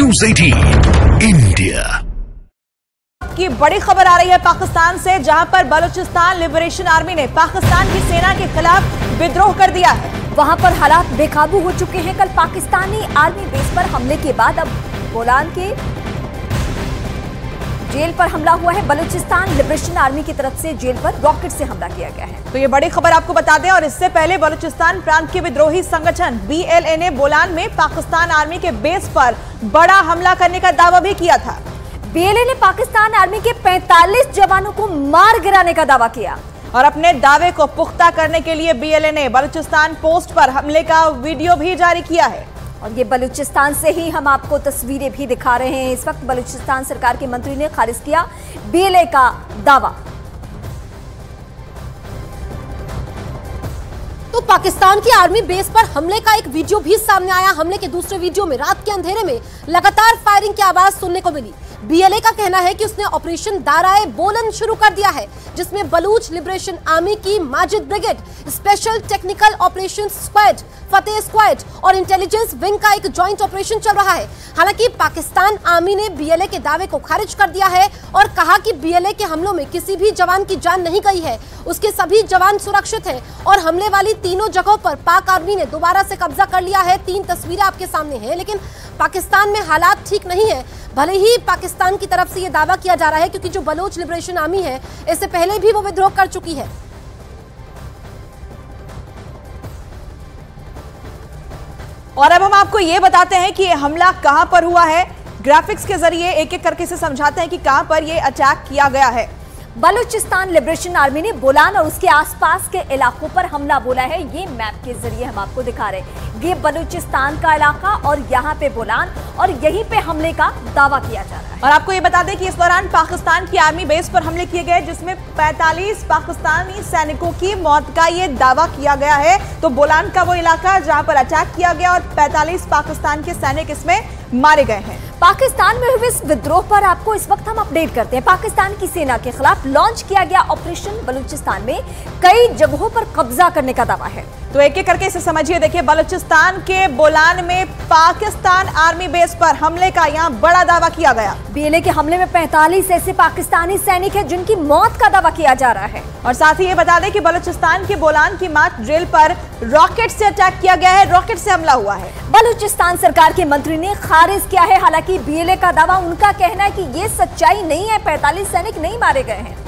News 18 India की बड़ी खबर आ रही है पाकिस्तान से, जहां पर बलूचिस्तान लिबरेशन आर्मी ने पाकिस्तान की सेना के खिलाफ विद्रोह कर दिया है। वहां पर हालात बेकाबू हो चुके हैं। कल पाकिस्तानी आर्मी बेस पर हमले के बाद अब बोलान के जेल पर हमला हुआ है। बलूचिस्तान लिबरेशन आर्मी की तरफ से जेल पर रॉकेट से हमला किया गया है। तो ये बड़ी खबर आपको बता दें, और इससे पहले बलूचिस्तान प्रांत के विद्रोही संगठन BLA ने बोलान में पाकिस्तान आर्मी के बेस पर बड़ा हमला करने का दावा भी किया था। BLA ने पाकिस्तान आर्मी के 45 जवानों को मार गिराने का दावा किया और अपने दावे को पुख्ता करने के लिए BLA ने बलूचिस्तान पोस्ट पर हमले का वीडियो भी जारी किया है। और ये बलूचिस्तान से ही हम आपको तस्वीरें भी दिखा रहे हैं। इस वक्त बलूचिस्तान सरकार के मंत्री ने खारिज किया BLA का दावा। तो पाकिस्तान की आर्मी बेस पर हमले का एक वीडियो भी सामने आया। हमले के दूसरे वीडियो में रात के अंधेरे में लगातार फायरिंग की आवाज सुनने को मिली। BLA का कहना है कि उसने ऑपरेशन दाराए बोलन शुरू कर दिया है, जिसमें बलूच लिबरेशन आर्मी की Majid brigade, special technical operation squad, Fateh squad और इंटेलिजेंस विंग का एक जॉइंट ऑपरेशन चल रहा है। हालांकि पाकिस्तान आर्मी ने BLA के दावे को खारिज कर दिया है और कहा कि BLA के हमलों में किसी भी जवान की जान नहीं गई है, उसके सभी जवान सुरक्षित हैं और हमले वाली तीनों जगहों पर पाक आर्मी ने दोबारा से कब्जा कर लिया है। 3 तस्वीरें आपके सामने हैं, लेकिन पाकिस्तान में हालात ठीक नहीं है। भले ही पाकिस्तान की तरफ से यह दावा किया जा रहा है, क्योंकि जो बलूच लिबरेशन आर्मी है इससे पहले भी वो विद्रोह कर चुकी है। और अब हम आपको ये बताते हैं कि ये हमला कहां पर हुआ है। ग्राफिक्स के जरिए एक एक करके से समझाते हैं कि कहां पर ये अटैक किया गया है। बलूचिस्तान लिबरेशन आर्मी ने बोलान और उसके आसपास के इलाकों पर हमला बोला है। ये मैप के जरिए हम आपको दिखा रहे हैं। ये बलूचिस्तान का इलाका और यहाँ पे बोलान, और यहीं पे हमले का दावा किया जा रहा है। और आपको ये बता दें कि इस दौरान पाकिस्तान की आर्मी बेस पर हमले किए गए, जिसमें 45 पाकिस्तानी सैनिकों की मौत का ये दावा किया गया है। तो बोलान का वो इलाका जहां पर अटैक किया गया और 45 पाकिस्तान के सैनिक इसमें मारे गए हैं। पाकिस्तान में हुए इस विद्रोह पर आपको इस वक्त हम अपडेट करते हैं। पाकिस्तान की सेना के खिलाफ लॉन्च किया गया ऑपरेशन बलूचिस्तान में कई जगहों पर कब्जा करने का दावा है। तो एक एक करके इसे समझिए। देखिए, बलूचिस्तान के बोलान में पाकिस्तान आर्मी बेस पर हमले का यहाँ बड़ा दावा किया गया। BLA के हमले में 45 ऐसे पाकिस्तानी सैनिक हैं जिनकी मौत का दावा किया जा रहा है। और साथ ही ये बता दें कि बलूचिस्तान के बोलान की मात जेल पर रॉकेट से अटैक किया गया है, रॉकेट से हमला हुआ है। बलूचिस्तान सरकार के मंत्री ने खारिज किया है। हालांकि BLA का दावा, उनका कहना है कि ये सच्चाई नहीं है, 45 सैनिक नहीं मारे गए हैं।